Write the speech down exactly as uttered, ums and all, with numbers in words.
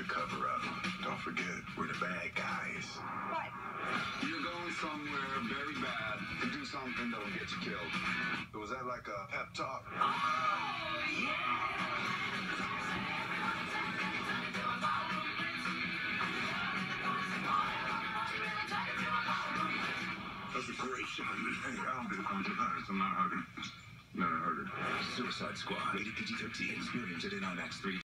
cover-up. Don't forget, we're the bad guys. What? You're going somewhere very bad to do something that'll get you killed. Was that like a pep talk? Oh, yeah! That's a great shot. Hey, I'll do it. I'm just hurt. I'm not hurting. Not hurting. Suicide Squad. Rated P G thirteen. Experience it in IMAX three D.